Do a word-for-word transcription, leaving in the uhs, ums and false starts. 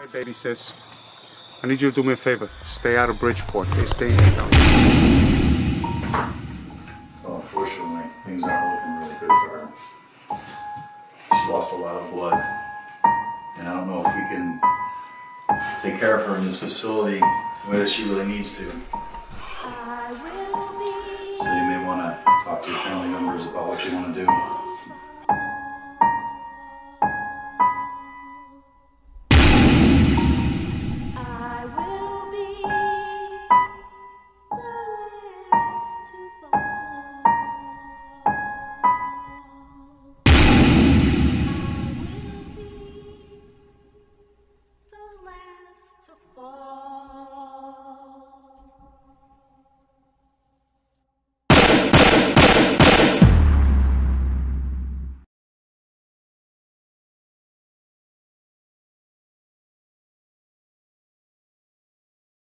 Hey baby sis, I need you to do me a favor. Stay out of Bridgeport. They stay in town. So unfortunately, things aren't looking really good for her. She lost a lot of blood. And I don't know if we can take care of her in this facility the way that she really needs to. So you may want to talk to your family members about what you want to do.